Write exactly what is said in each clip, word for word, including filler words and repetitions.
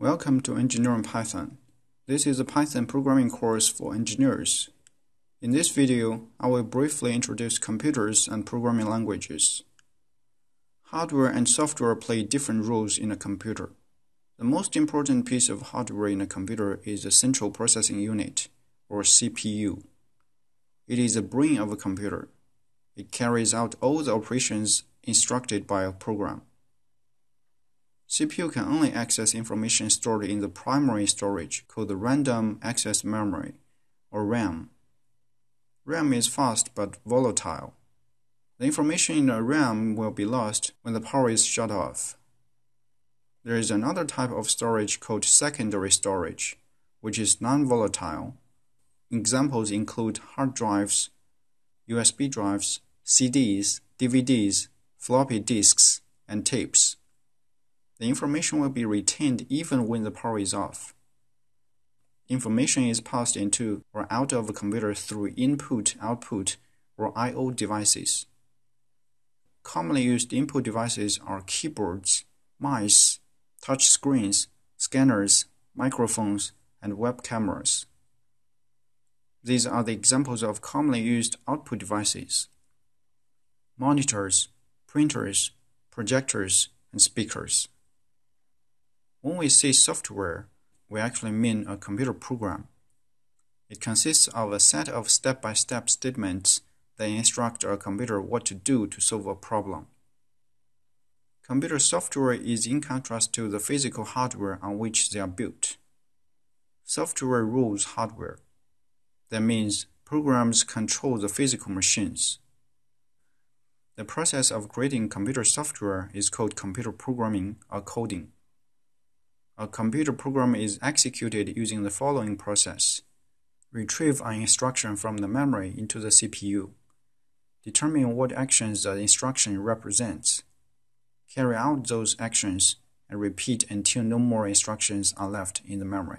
Welcome to Engineering Python. This is a Python programming course for engineers. In this video, I will briefly introduce computers and programming languages. Hardware and software play different roles in a computer. The most important piece of hardware in a computer is the central processing unit, or C P U. It is the brain of a computer. It carries out all the operations instructed by a program. C P U can only access information stored in the primary storage, called the Random Access Memory, or RAM. RAM is fast but volatile. The information in the RAM will be lost when the power is shut off. There is another type of storage called secondary storage, which is non-volatile. Examples include hard drives, U S B drives, C Ds, D V Ds, floppy disks, and tapes. The information will be retained even when the power is off. Information is passed into or out of a computer through input, output, or I O devices. Commonly used input devices are keyboards, mice, touch screens, scanners, microphones, and web cameras. These are the examples of commonly used output devices: monitors, printers, projectors, and speakers. When we say software, we actually mean a computer program. It consists of a set of step-by-step statements that instruct a computer what to do to solve a problem. Computer software is in contrast to the physical hardware on which they are built. Software rules hardware. That means programs control the physical machines. The process of creating computer software is called computer programming or coding. A computer program is executed using the following process: retrieve an instruction from the memory into the C P U, determine what actions the instruction represents, carry out those actions, and repeat until no more instructions are left in the memory.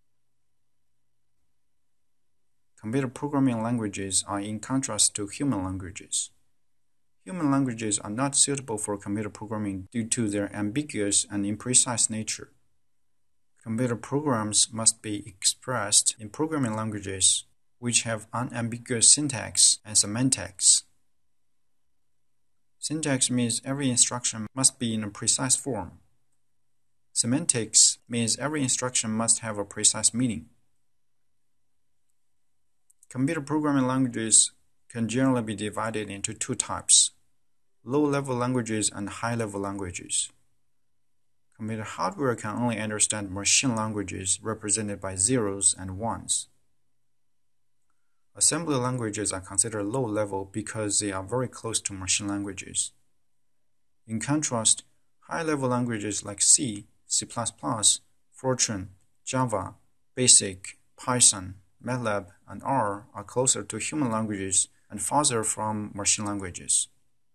Computer programming languages are in contrast to human languages. Human languages are not suitable for computer programming due to their ambiguous and imprecise nature. Computer programs must be expressed in programming languages which have unambiguous syntax and semantics. Syntax means every instruction must be in a precise form. Semantics means every instruction must have a precise meaning. Computer programming languages can generally be divided into two types: low-level languages and high-level languages. Computer hardware can only understand machine languages represented by zeros and ones. Assembly languages are considered low-level because they are very close to machine languages. In contrast, high-level languages like C, C plus plus, Fortran, Java, Basic, Python, MATLAB, and R are closer to human languages and farther from machine languages.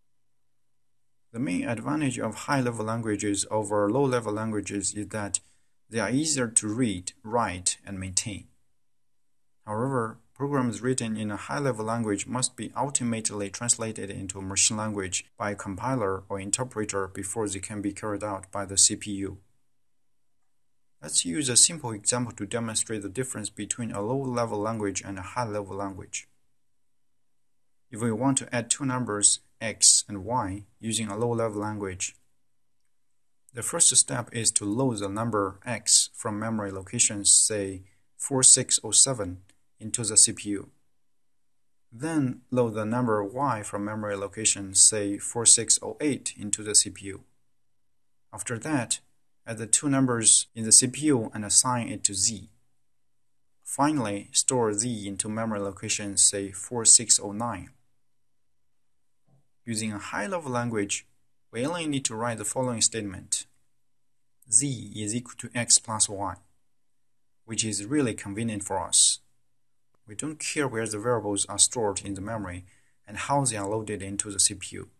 The main advantage of high-level languages over low-level languages is that they are easier to read, write, and maintain. However, programs written in a high-level language must be ultimately translated into a machine language by a compiler or interpreter before they can be carried out by the C P U. Let's use a simple example to demonstrate the difference between a low-level language and a high-level language. If we want to add two numbers, x and y, using a low-level language, the first step is to load the number x from memory location, say four six zero seven, into the C P U. Then load the number y from memory location, say four six zero eight, into the C P U. After that, add the two numbers in the C P U and assign it to z. Finally, store z into memory location, say four six zero nine. Using a high-level language, we only need to write the following statement: z is equal to x plus y, which is really convenient for us. We don't care where the variables are stored in the memory and how they are loaded into the C P U.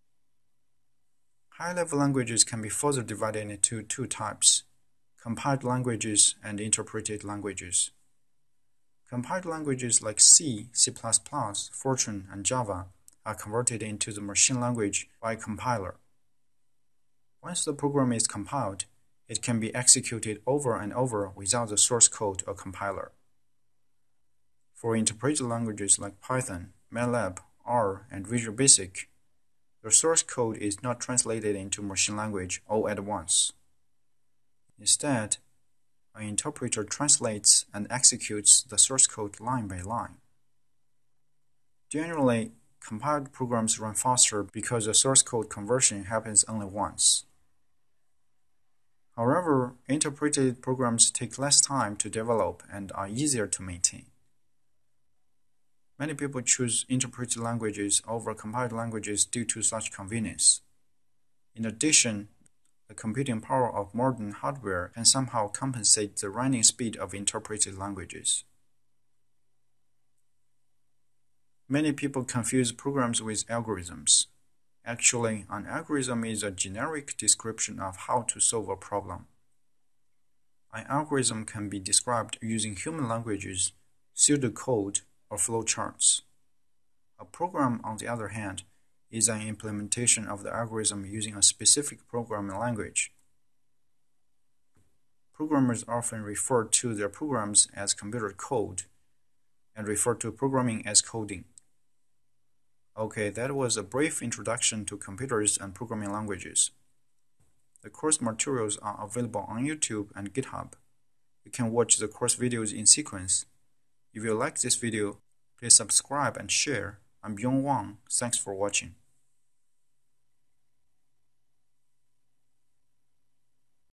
High-level languages can be further divided into two types: compiled languages and interpreted languages. Compiled languages like C, C plus plus, Fortran, and Java are converted into the machine language by a compiler. Once the program is compiled, It can be executed over and over without the source code or compiler. For interpreted languages like Python, MATLAB, R, and Visual Basic, the source code is not translated into machine language all at once. Instead, an interpreter translates and executes the source code line by line. Generally, compiled programs run faster because the source code conversion happens only once. However, interpreted programs take less time to develop and are easier to maintain. Many people choose interpreted languages over compiled languages due to such convenience. In addition, the computing power of modern hardware can somehow compensate the running speed of interpreted languages. Many people confuse programs with algorithms. Actually, an algorithm is a generic description of how to solve a problem. An algorithm can be described using human languages, pseudocode, or flowcharts. A program, on the other hand, is an implementation of the algorithm using a specific programming language. Programmers often refer to their programs as computer code and refer to programming as coding. Okay, that was a brief introduction to computers and programming languages. The course materials are available on YouTube and GitHub. You can watch the course videos in sequence. If you like this video, please subscribe and share. I'm Yong Wang. Thanks for watching.